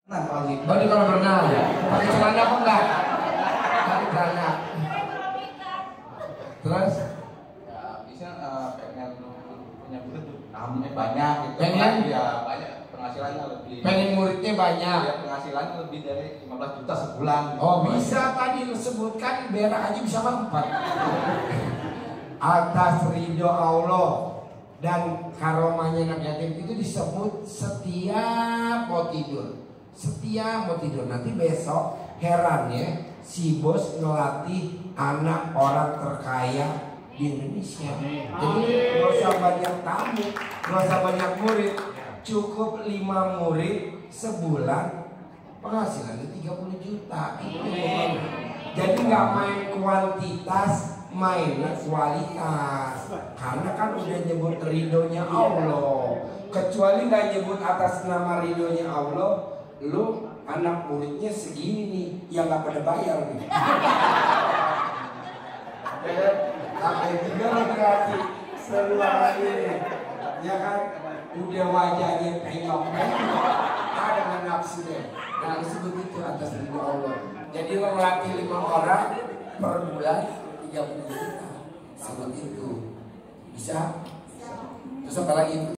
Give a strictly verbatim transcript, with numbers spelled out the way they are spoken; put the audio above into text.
Nah, kalau gitu. Oh, di kolam renang. Pakai celana apa enggak? Pakai celana. Terus? Ya, bisa uh, pengen punya murid tuh namanya banyak gitu. Pengen? Ya banyak, penghasilannya lebih. Pengen muridnya banyak. Ya, penghasilannya lebih dari lima belas juta sebulan. Oh, bisa tadi lu sebutkan berak aja bisa empat. Atas ridho Allah dan karomahnya anak yatim itu disebut setiap mau tidur. Setiap mau tidur. Nanti besok heran ya, si bos ngelatih anak orang terkaya di Indonesia. Jadi nggak usah banyak tamu, nggak usah banyak murid, cukup lima murid sebulan penghasilannya tiga puluh juta. Jadi nggak main kuantitas, mainnya kualitas. Karena kan udah nyebut ridhonya Allah. Kecuali nggak nyebut atas nama ridhonya Allah, lu anak muridnya segini nih yang nggak pada bayar nih. Sampai juga lagi kasih seluar ini, ya kan? Udah wajahnya pengok, ada dengan nafsu deh. Nah disebut itu atas ridho Allah. Jadi lo ngelatih lima orang per bulan tiga puluh juta, sebut itu bisa. Terus apa lagi?